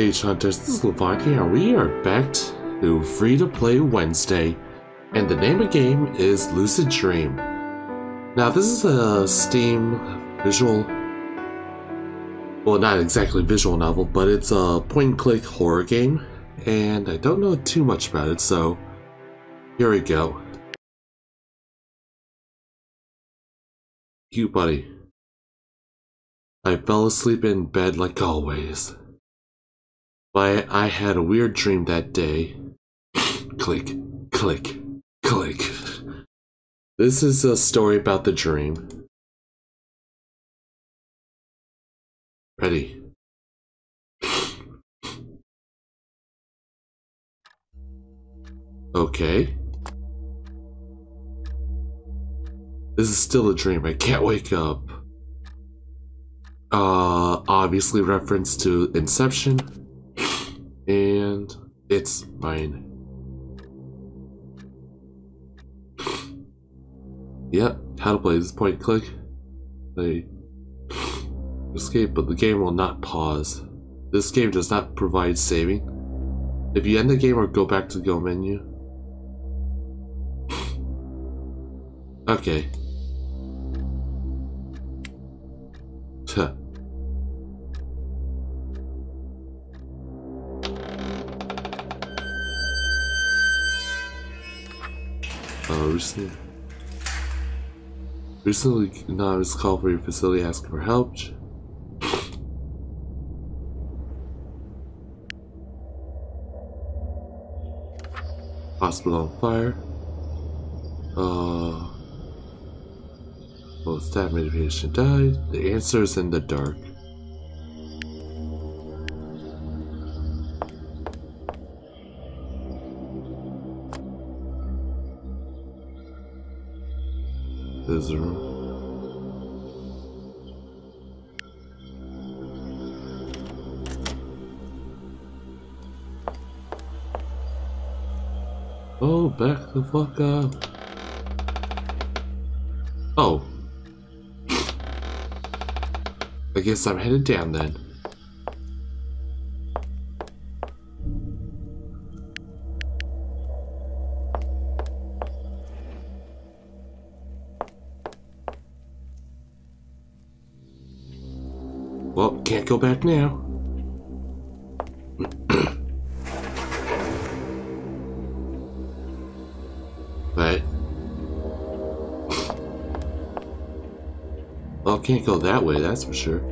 Page Hunters, this is Levante, and we are back to Free to Play Wednesday, and the name of the game is Lucid Dream. Now, this is a Steam visual, well, not exactly visual novel, but it's a point-and-click horror game, and I don't know too much about it, so here we go. You, buddy. I fell asleep in bed like always. But I had a weird dream that day. Click, click, click. This is a story about the dream. Ready? Okay. This is still a dream. I can't wake up. Obviously reference to Inception. And it's mine. Yep, how to play this point click. Play. Escape, but the game will not pause. This game does not provide saving. If you end the game or go back to the go menu. Okay. Huh. Recently, anonymous call for your facility asking for help. Hospital on fire. Well, staff medication died. The answer is in the dark. There's a room. Oh, back the fuck up. Oh. I guess I'm headed down then. Well, can't go back now. But well, can't go that way, that's for sure.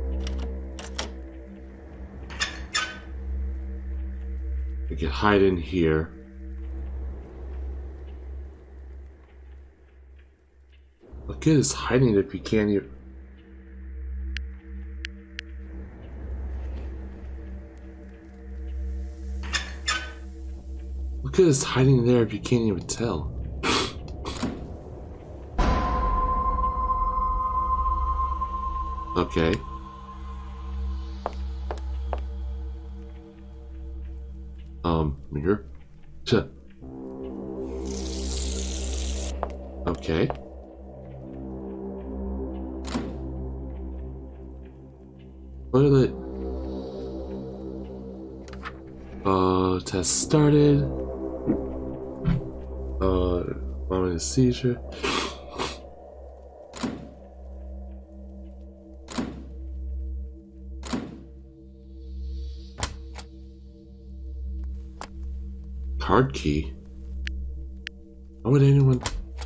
I can hide in here. What good is hiding if you can't even... What good is hiding there if you can't even tell? Okay. Mirror. Okay. Toilet. Test started. Moment of seizure. Card key? Why would anyone...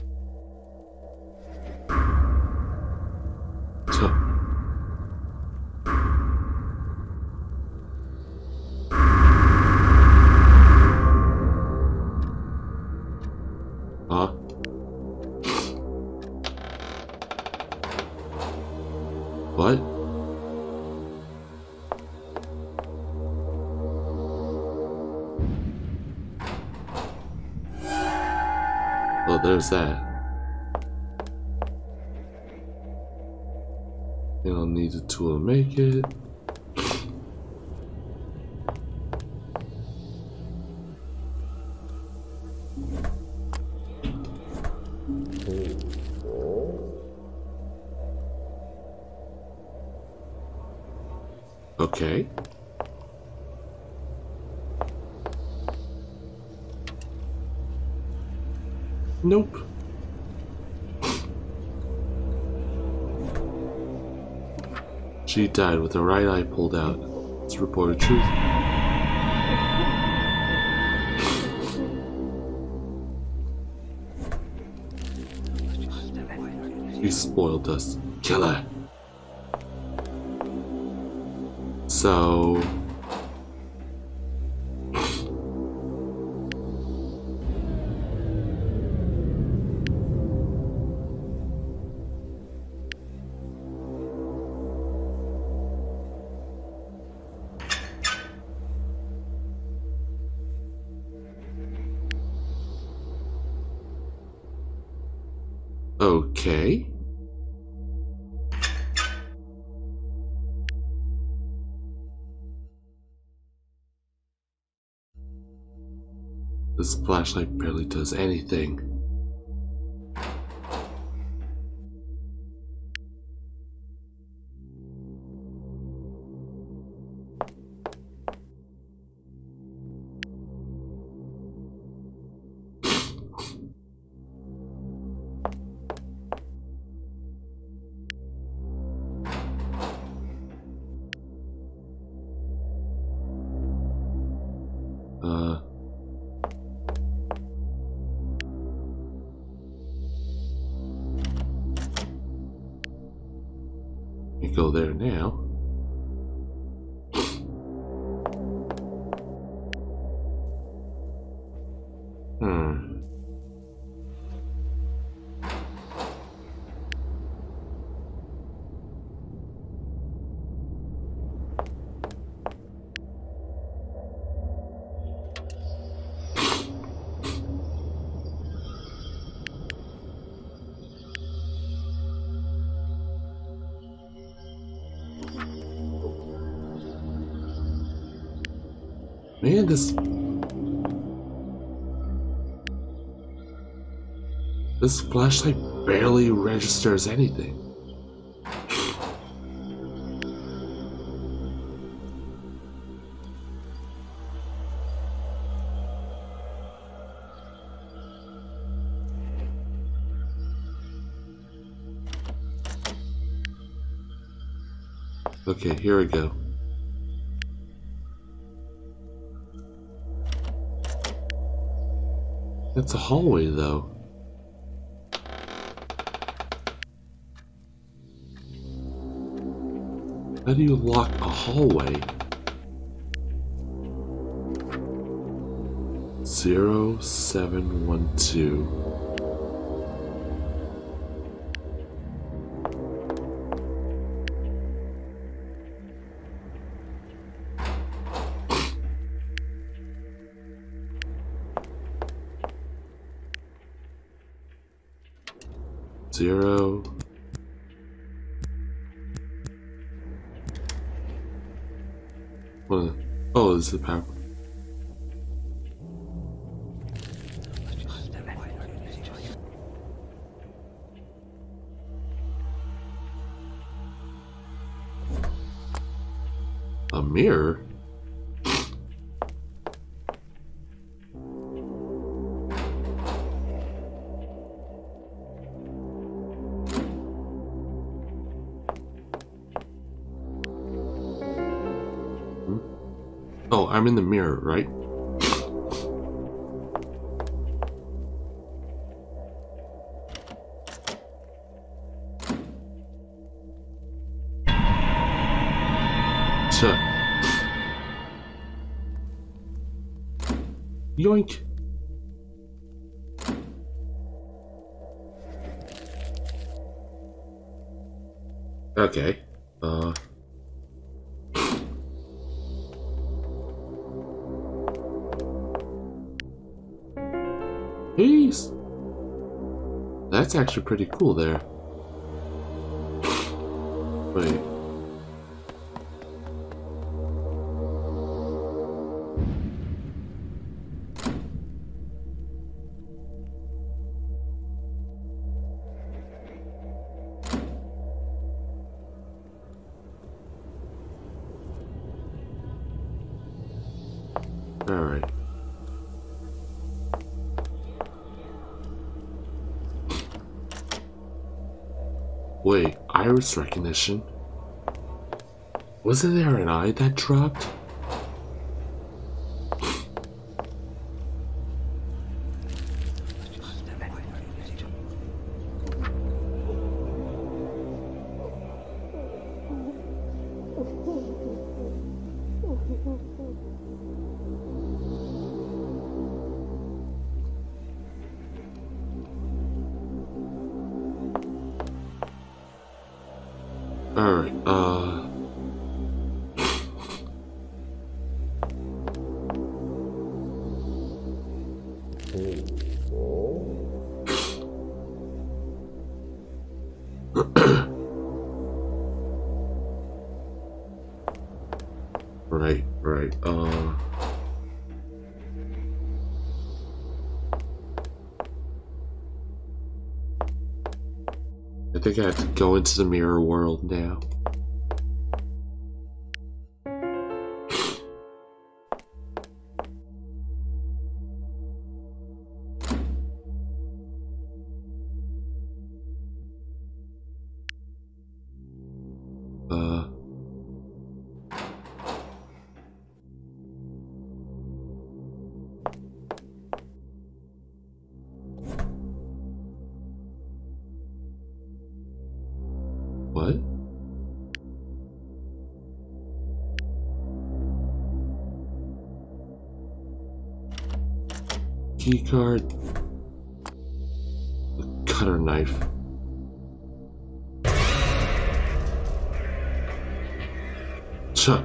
Huh? What? Oh, there's that. You don't need a tool to make it. Okay. Nope. She died with her right eye pulled out. It's reported truth. She spoiled us. Kill her. So... Okay. This flashlight barely does anything. You go there now. Man, this flashlight barely registers anything. Okay, here we go. It's a hallway, though. How do you lock a hallway? 0712. Zero. What? Oh, this is the power. A mirror? Oh, I'm in the mirror, right? So. Yoink. Okay. Peace. That's actually pretty cool there. Wait. All right. Wait, iris recognition? Wasn't there an eye that dropped? Alright, right, I think I have to go into the mirror world now. What? Keycard. A cutter knife. Chuh.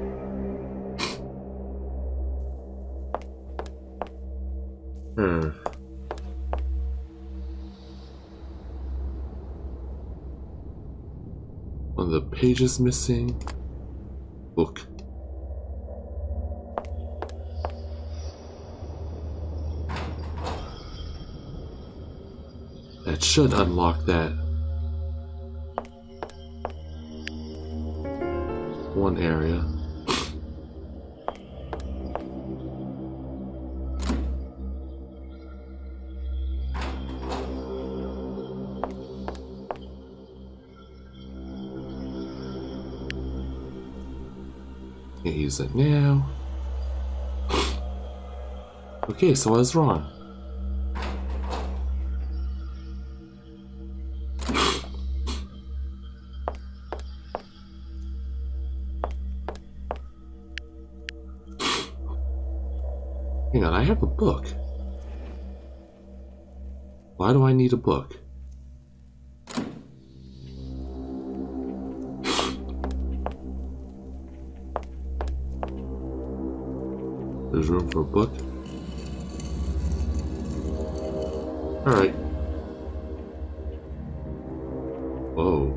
One of the pages missing. Book. That should unlock that one area. Can't use it now. Okay, so I was wrong. Hang on, I have a book. Why do I need a book? There's room for a book. Alright. Whoa.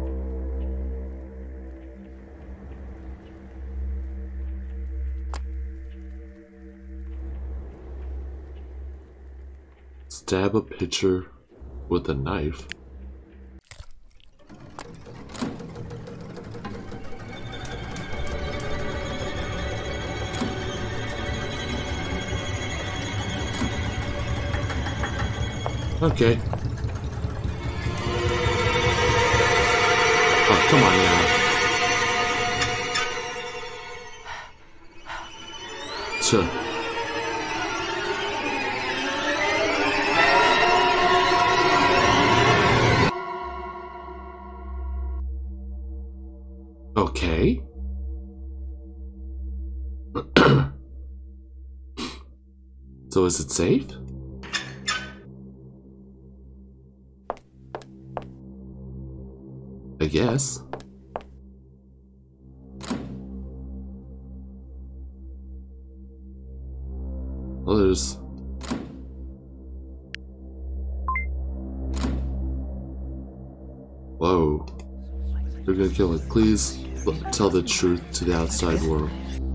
Stab a picture with a knife. Okay. Oh, come on now. Sure. Okay. So is it safe? I guess. Well, there's... Whoa. They're gonna kill it. Please tell the truth to the outside world.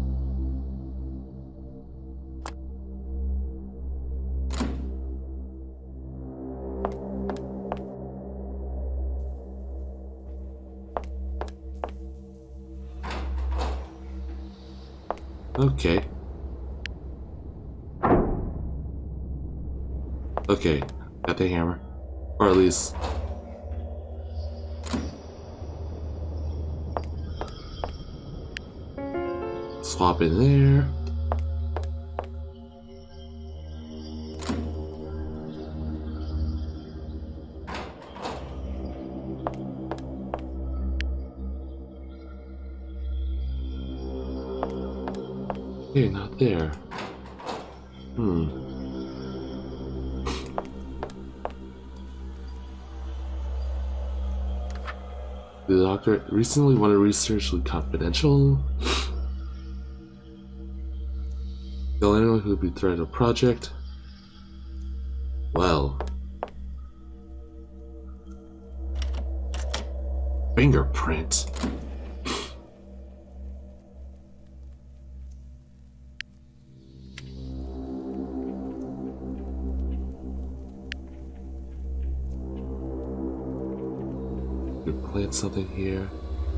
Okay. Okay, got the hammer. Or at least... swap in there. Okay, not there. The doctor recently wanted research with confidential. Kill anyone who would be threat of project. Well. Fingerprint. Plant something here.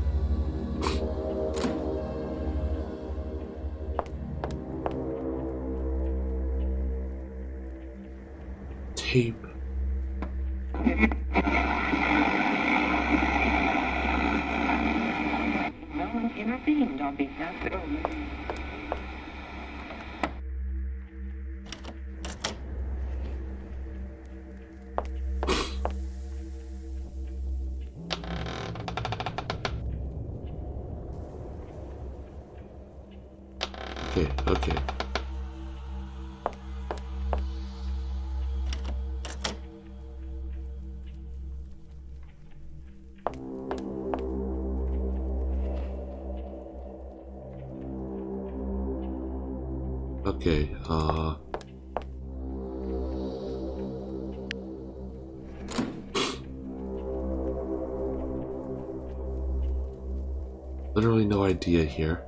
Tape. No one intervened on behalf of Okay. Okay, literally no idea here.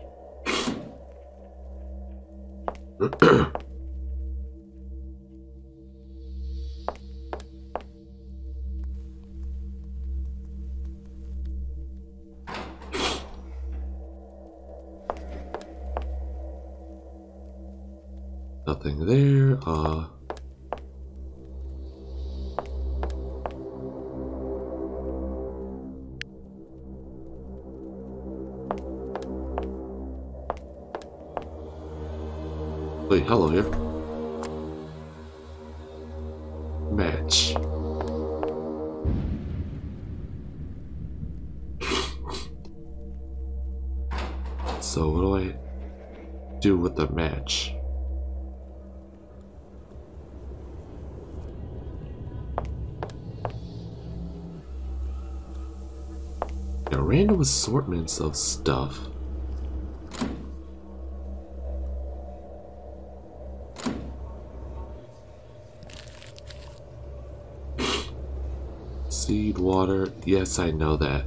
Nothing there, wait, hello here. Match. So what do I do with the match? Yeah, random assortments of stuff. Seed, water, yes, I know that.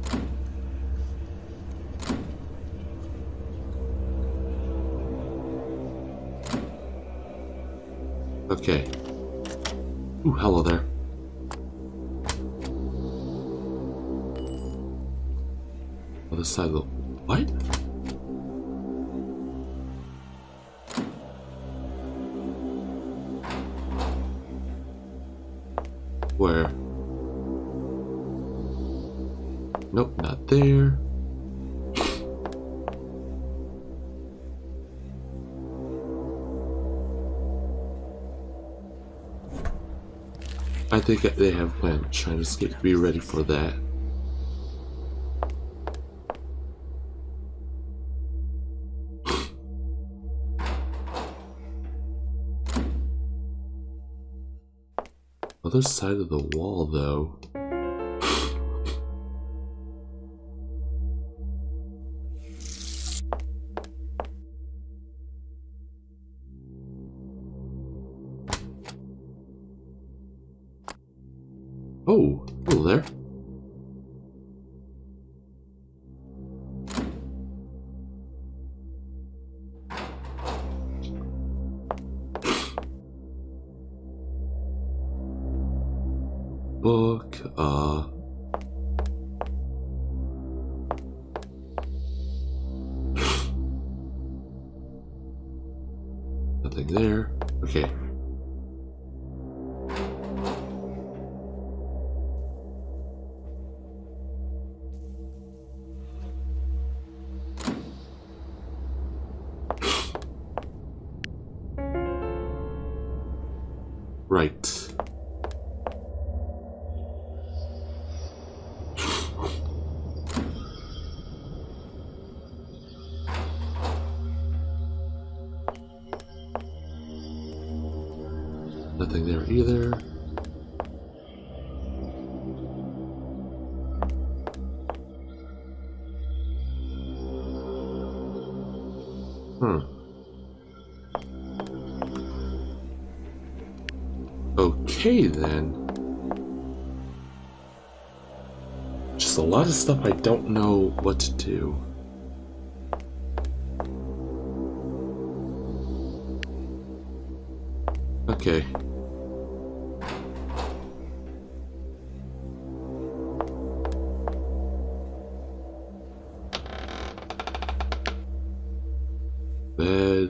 Okay. Ooh, hello there. Other side of the... What? Where? Nope, not there. I think they have planned trying to escape. Be ready for that. Other side of the wall, though. Oh, hello there. Book, nothing there. Okay. Right. Nothing there either. Okay then. Just a lot of stuff I don't know what to do. Okay. Bed.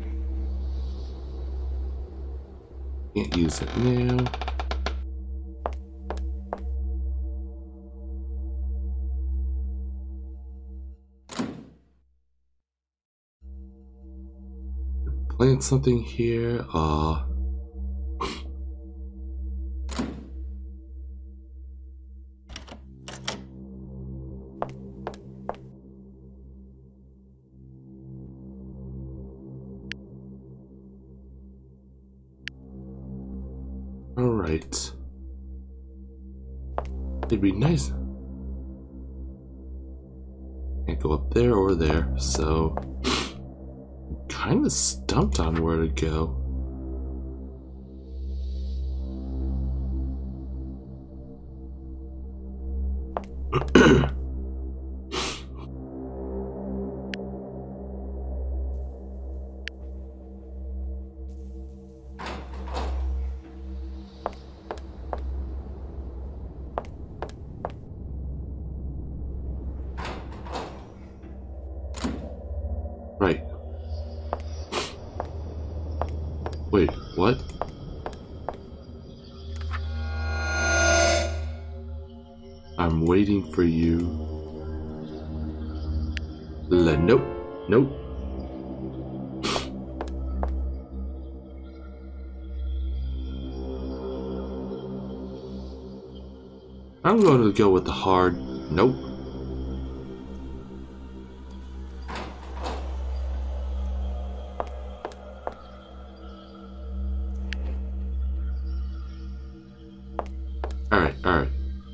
Can't use it now. Plant something here. Alright. It'd be nice. Can't go up there or there, so kind of stumped on where to go. Right. Wait, what? I'm waiting for you. Nope. Nope. I'm going to go with the hard nope. Alright, alright.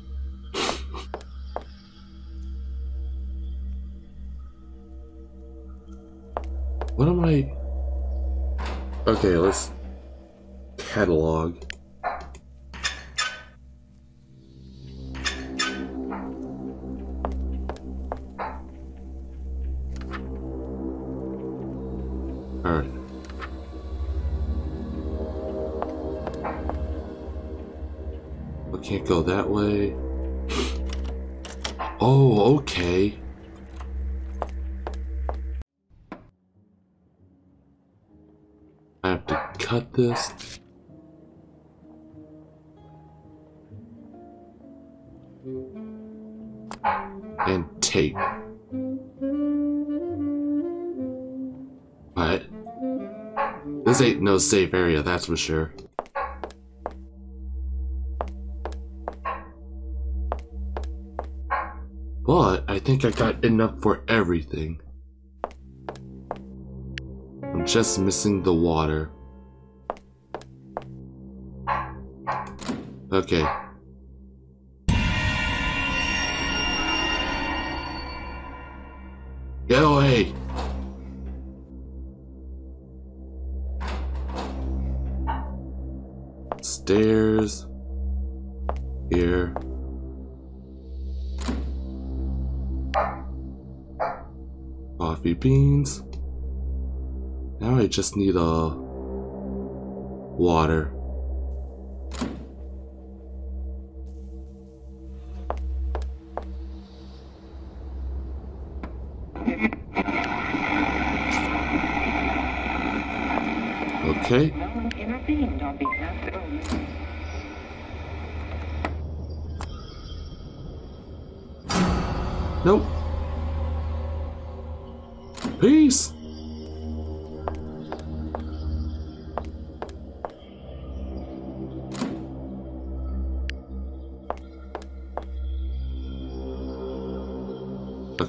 What am I? Okay, let's catalog. Alright. I can't go that way. Oh, okay. I have to cut this. And tape. But this ain't no safe area, that's for sure. But I think I got enough for everything. I'm just missing the water. Okay. Get away! Stairs. Here. Coffee beans. Now I just need water. Okay. No one intervened on behalf of... Nope. Peace.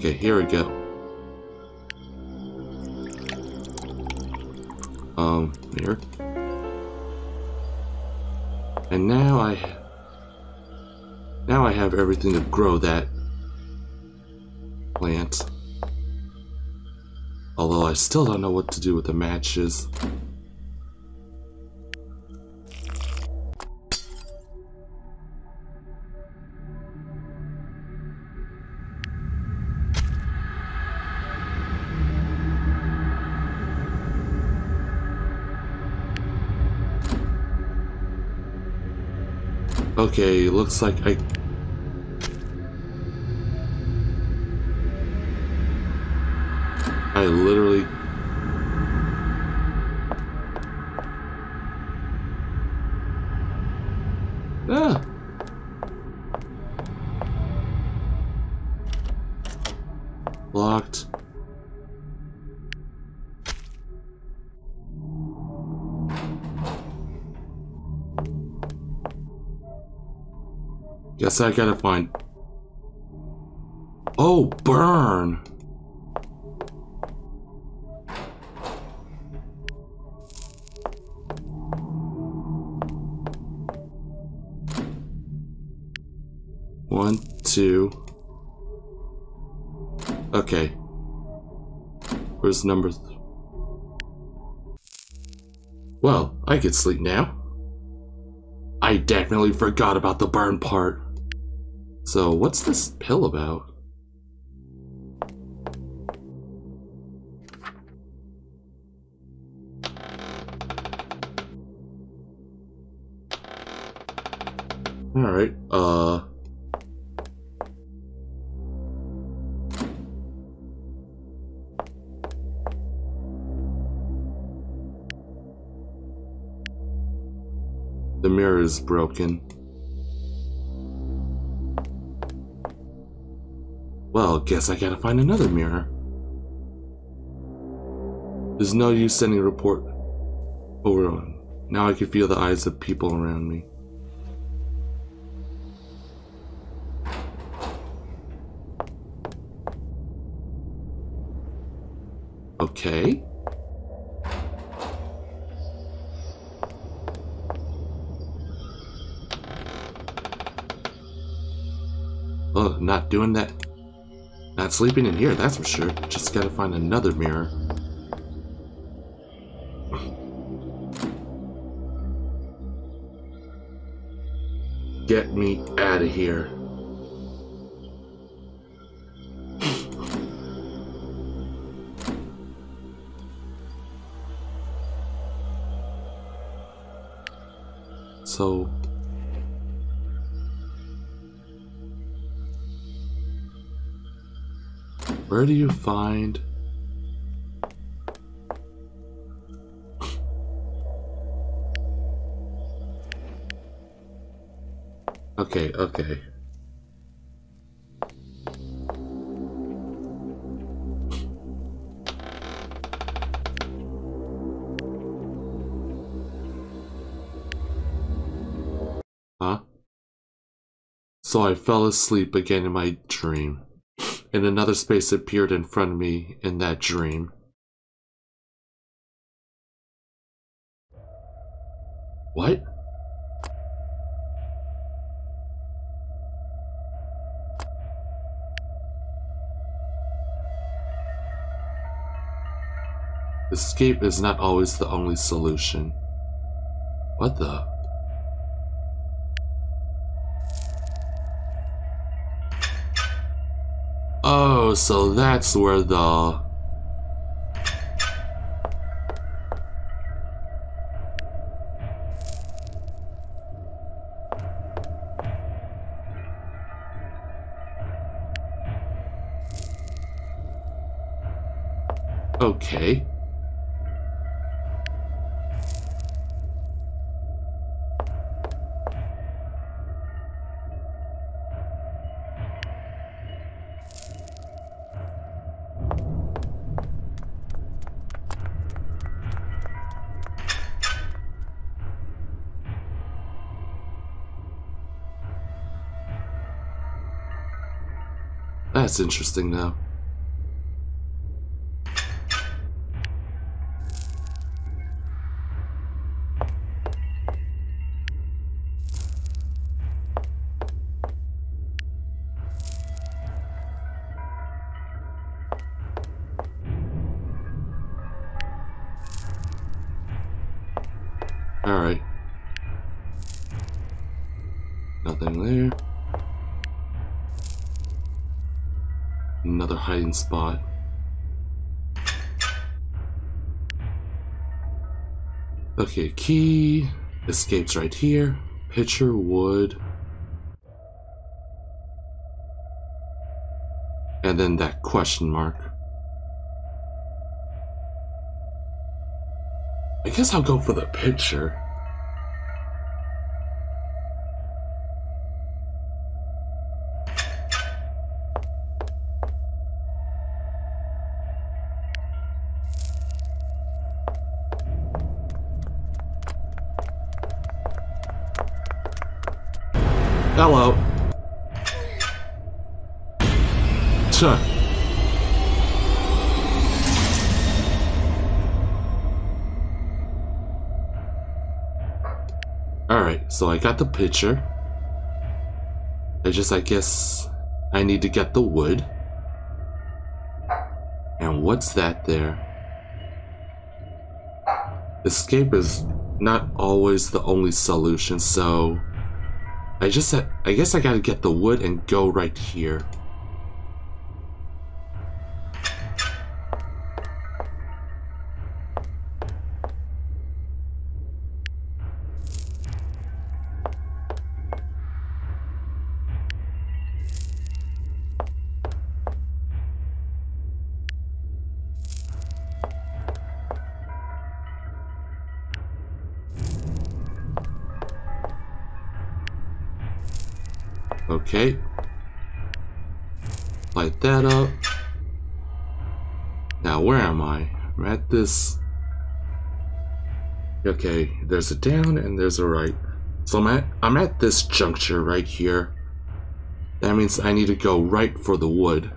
Okay, here we go. Here. And now I have everything to grow that plant. Although I still don't know what to do with the matches. Okay, looks like I literally... Ah! Locked. Guess I gotta find... Oh, burn! One, two... Okay. Where's number... Well, I could sleep now. I definitely forgot about the burn part. So, what's this pill about? Alright, the mirror is broken. Well, guess I gotta find another mirror. There's no use sending a report over. Now I can feel the eyes of people around me. Okay. Oh, not doing that. Not sleeping in here, that's for sure. Just gotta find another mirror. Get me out of here. So... where do you find... Okay, okay. Huh? So I fell asleep again in my dream. And another space appeared in front of me in that dream. What? Escape is not always the only solution. What the? Oh, so that's where the... Okay. That's interesting, though. Nothing there. Another hiding spot. Okay, key. Escape's right here. Pitcher, wood. And then that question mark. I guess I'll go for the pitcher. Hello. Tuh. Alright, so I got the pitcher. I guess I need to get the wood. And what's that there? Escape is not always the only solution, so I guess I gotta get the wood and go right here. Okay. Light that up. Now where am I? I'm at this. Okay, there's a down and there's a right. So I'm at this juncture right here. That means I need to go right for the wood.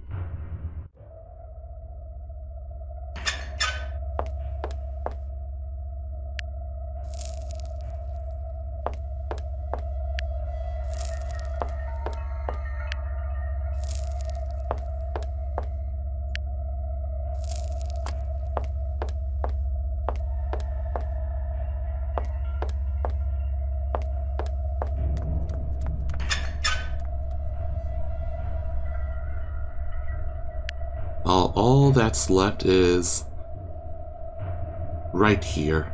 All that's left is right here.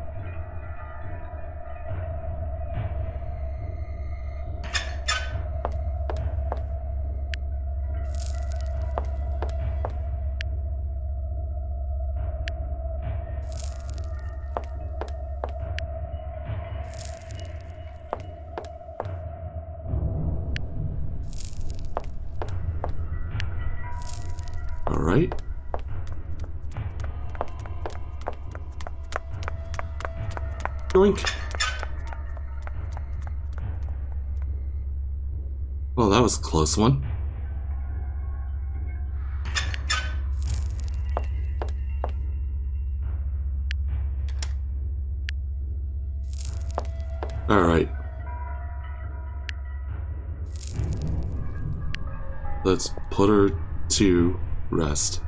All right. Doink. Well, that was a close one. All right. Let's put her to rest.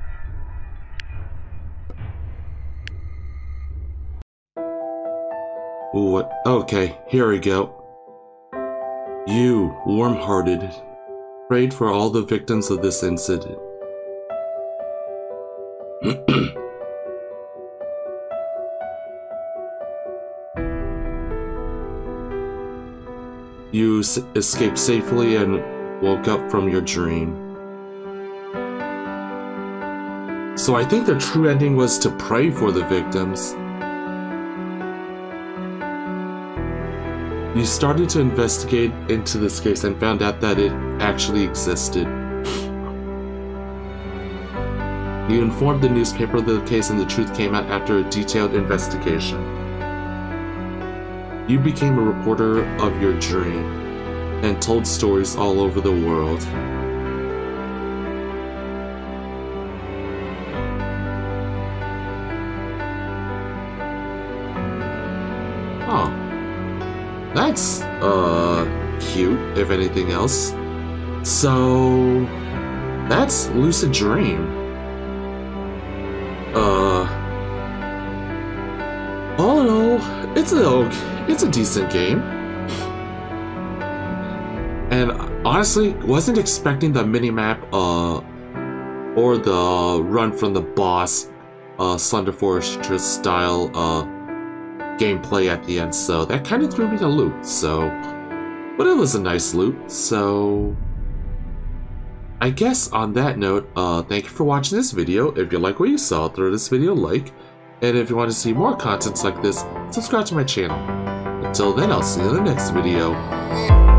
What? Okay, here we go. You, warm-hearted, prayed for all the victims of this incident. You escaped safely and woke up from your dream. So I think the true ending was to pray for the victims. You started to investigate into this case and found out that it actually existed. You informed the newspaper of the case and the truth came out after a detailed investigation. You became a reporter of your dream and told stories all over the world. Oh. That's, cute, if anything else. So, that's Lucid Dream. All in all, it's a decent game. And honestly, wasn't expecting the minimap or the run from the boss Slender Fortress style gameplay at the end, so that kind of threw me a loop. So, but it was a nice loop. So I guess on that note, thank you for watching this video. If you like what you saw, throw this video a like, and if you want to see more contents like this, subscribe to my channel. Until then, I'll see you in the next video.